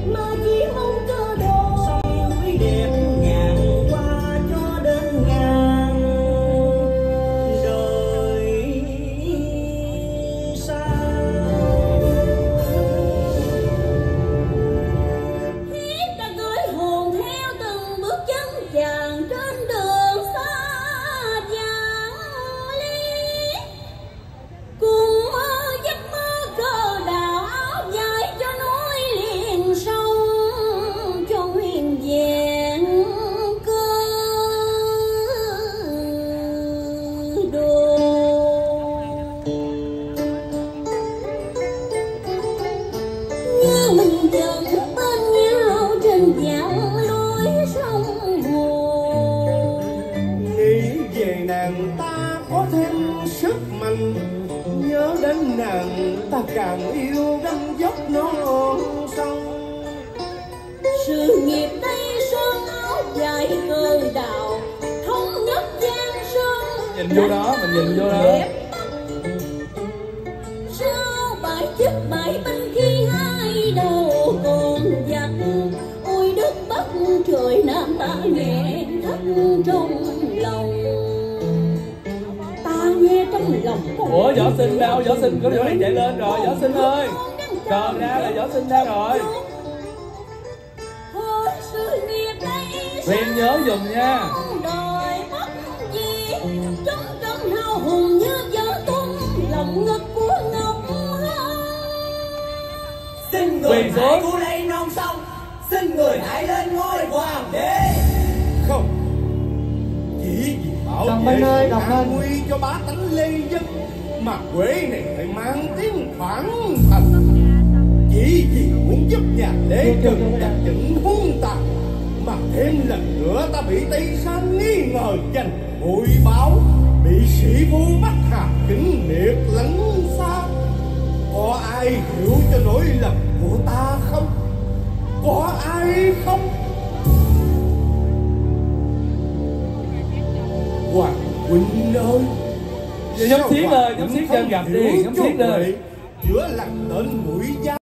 mà chỉ mong cơ đồ sông núi đẹp ngàn qua cho đến ngàn đời xa. Thiết đã gửi hồn theo từng bước chân chàng trên đường xa vàng ly, cùng mơ giấc mơ cờ đào áo dài cho núi liền sông, cho nguyên vẹn cơ đồ. Như mình vẫn bên nhau trên dặn lối sông hồ, nghĩ về nàng ta có thêm sức mạnh, nhớ đến nàng ta càng yêu gánh dốc non sông. sự nghiệp Tây Sơn áo dài cờ đào thống nhất Giang Sơn. Nhìn vô đó, mình nhìn vô đó. Sao bãi chức bãi binh khi hai đầu còn giặc, ôi đất Bắc trời Nam ta nghe thắt trong lòng, ta nghe trong lòng. Ủa võ sinh đâu? Võ sinh có chỗ này chạy lên rồi. Võ sinh ơi, cờ ra là võ sinh ra rồi. Hồi sự nghiệp Tây Huyền nhớ dùm nha. đời mất gì trống trống hào hùng như vợ tung lòng ngực của Ngọc Hân. Xin người hãy cứu lấy non sông, xin người hãy lên ngôi hoàng đế. Không, chỉ vì bảo Đồng vệ Minh ơi, sự Đồng an Minh. nguy cho bá tánh lê dân mà Quế này phải mang tiếng phản thành. Chỉ vì muốn giúp nhà Lê Trừng và chỉnh hung tàn mà thêm lần nữa ta bị Tây Sơn nghi ngờ giành bội báo, bị sĩ phu bắt Hà Kính miệt lấn xa. Có ai hiểu cho nỗi lầm của ta không? Có ai không? Hoàng huynh ơi, Nhóm Thiết ơi, nhóm Thiết chân gặp đi, nhóm Thiết ơi. chữa lành tên mũi da.